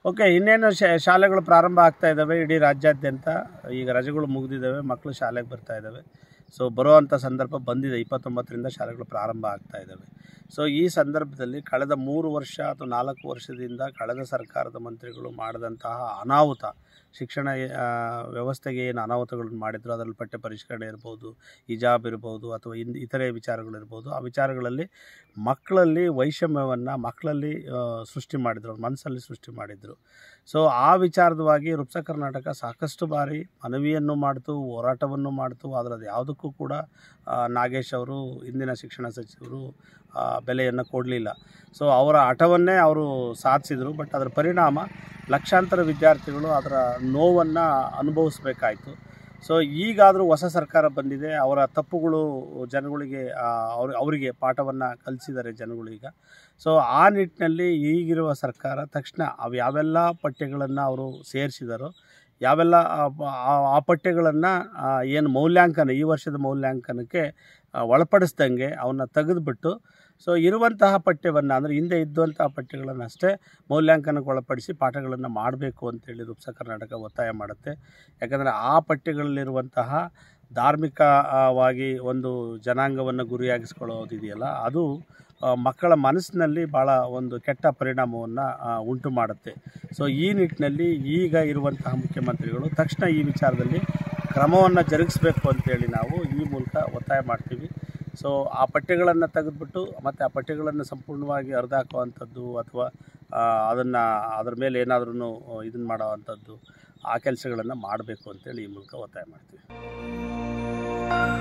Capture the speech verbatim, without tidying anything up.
Okay, ಇನ್ನೇನು ಶಾಲೆಗಳು ಪ್ರಾರಂಭ ಆಗ್ತಾ ಇದ್ದಾವೆ ಇಡೀ ರಾಜ್ಯಾದ್ಯಂತ. ಈಗ ರಜೆಗಳು ಮುಗಿದಿದ್ದಾವೆ, ಮಕ್ಕಳು ಶಾಲೆಗೆ ಬರ್ತಾ ಇದ್ದಾವೆ. ಸೊ ಬರುವಂಥ ಸಂದರ್ಭ ಬಂದಿದೆ, ಇಪ್ಪತ್ತೊಂಬತ್ತರಿಂದ ಶಾಲೆಗಳು ಪ್ರಾರಂಭ ಆಗ್ತಾ ಇದ್ದಾವೆ. ಸೊ ಈ ಸಂದರ್ಭದಲ್ಲಿ ಕಳೆದ ಮೂರು ವರ್ಷ ಅಥವಾ ನಾಲ್ಕು ವರ್ಷದಿಂದ ಕಳೆದ ಸರ್ಕಾರದ ಮಂತ್ರಿಗಳು ಮಾಡಿದಂತಹ ಅನಾಹುತ, ಶಿಕ್ಷಣ ವ್ಯವಸ್ಥೆಗೆ ಏನು ಅನಾಹುತಗಳನ್ನು ಮಾಡಿದ್ರು, ಅದರಲ್ಲಿ ಪಠ್ಯ ಪರಿಷ್ಕರಣೆ ಇರ್ಬೋದು, ಹಿಜಾಬ್ ಇರ್ಬೋದು, ಅಥವಾ ಇನ್ ಇತರೆ ವಿಚಾರಗಳಿರ್ಬೋದು, ಆ ವಿಚಾರಗಳಲ್ಲಿ ಮಕ್ಕಳಲ್ಲಿ ವೈಷಮ್ಯವನ್ನು ಮಕ್ಕಳಲ್ಲಿ ಸೃಷ್ಟಿ ಮಾಡಿದರು, ಮನಸ್ಸಲ್ಲಿ ಸೃಷ್ಟಿ ಮಾಡಿದರು. ಸೊ ಆ ವಿಚಾರದವಾಗಿ ರುಪ್ಸ ಕರ್ನಾಟಕ ಸಾಕಷ್ಟು ಬಾರಿ ಮನವಿಯನ್ನು ಮಾಡ್ತು, ಹೋರಾಟವನ್ನು ಮಾಡ್ತು. ಆದರೆ ಅದು ಯಾವುದಕ್ಕೂ ಕೂಡ ನಾಗೇಶ್ ಅವರು, ಇಂದಿನ ಶಿಕ್ಷಣ ಸಚಿವರು ಬೆಲೆಯನ್ನು ಕೊಡಲಿಲ್ಲ. ಸೊ ಅವರ ಹಠವನ್ನೇ ಅವರು ಸಾಧಿಸಿದರು. ಬಟ್ ಅದರ ಪರಿಣಾಮ ಲಕ್ಷಾಂತರ ವಿದ್ಯಾರ್ಥಿಗಳು ಅದರ ನೋವನ್ನು ಅನುಭವಿಸ್ಬೇಕಾಯಿತು. ಸೊ ಈಗಾದರೂ ಹೊಸ ಸರ್ಕಾರ ಬಂದಿದೆ, ಅವರ ತಪ್ಪುಗಳು ಜನಗಳಿಗೆ ಅವ್ರ ಅವರಿಗೆ ಪಾಠವನ್ನು ಕಲಿಸಿದ್ದಾರೆ ಜನಗಳೀಗ. ಸೊ ಆ ನಿಟ್ಟಿನಲ್ಲಿ ಈಗಿರುವ ಸರ್ಕಾರ ತಕ್ಷಣ ಅವು ಯಾವೆಲ್ಲ ಪಠ್ಯಗಳನ್ನು ಅವರು ಸೇರಿಸಿದಾರೋ, ಯಾವೆಲ್ಲ ಆ ಪಠ್ಯಗಳನ್ನು ಏನು ಮೌಲ್ಯಾಂಕನ ಈ ವರ್ಷದ ಮೌಲ್ಯಾಂಕನಕ್ಕೆ ಒಳಪಡಿಸ್ದಂಗೆ ಅವನ್ನ ತೆಗೆದುಬಿಟ್ಟು, ಸೊ ಇರುವಂತಹ ಪಠ್ಯವನ್ನು ಅಂದರೆ ಹಿಂದೆ ಇದ್ದಂತಹ ಪಠ್ಯಗಳನ್ನು ಅಷ್ಟೇ ಮೌಲ್ಯಾಂಕನಕ್ಕೆ ಒಳಪಡಿಸಿ ಪಾಠಗಳನ್ನು ಮಾಡಬೇಕು ಅಂತೇಳಿ ರುಪ್ಸ ಕರ್ನಾಟಕ ಒತ್ತಾಯ ಮಾಡುತ್ತೆ. ಯಾಕಂದರೆ ಆ ಪಠ್ಯಗಳಲ್ಲಿರುವಂತಹ ಧಾರ್ಮಿಕವಾಗಿ ಒಂದು ಜನಾಂಗವನ್ನು ಗುರಿಯಾಗಿಸ್ಕೊಳ್ಳೋದಿದೆಯಲ್ಲ, ಅದು ಮಕ್ಕಳ ಮನಸ್ಸಿನಲ್ಲಿ ಭಾಳ ಒಂದು ಕೆಟ್ಟ ಪರಿಣಾಮವನ್ನು ಉಂಟು ಮಾಡುತ್ತೆ. ಸೊ ಈ ನಿಟ್ಟಿನಲ್ಲಿ ಈಗ ಇರುವಂತಹ ಮುಖ್ಯಮಂತ್ರಿಗಳು ತಕ್ಷಣ ಈ ವಿಚಾರದಲ್ಲಿ ಕ್ರಮವನ್ನು ಜರುಗಿಸಬೇಕು ಅಂತೇಳಿ ನಾವು ಈ ಮೂಲಕ ಒತ್ತಾಯ ಮಾಡ್ತೀವಿ. ಸೊ ಆ ಪಠ್ಯಗಳನ್ನು ತೆಗೆದುಬಿಟ್ಟು ಮತ್ತು ಆ ಪಠ್ಯಗಳನ್ನು ಸಂಪೂರ್ಣವಾಗಿ ಹರಿದಾಕುವಂಥದ್ದು ಅಥವಾ ಅದನ್ನು ಅದರ ಮೇಲೆ ಏನಾದ್ರೂ ಇದನ್ನು ಮಾಡೋವಂಥದ್ದು, ಆ ಕೆಲಸಗಳನ್ನು ಮಾಡಬೇಕು ಅಂತೇಳಿ ಈ ಮೂಲಕ ಒತ್ತಾಯ ಮಾಡ್ತೀವಿ.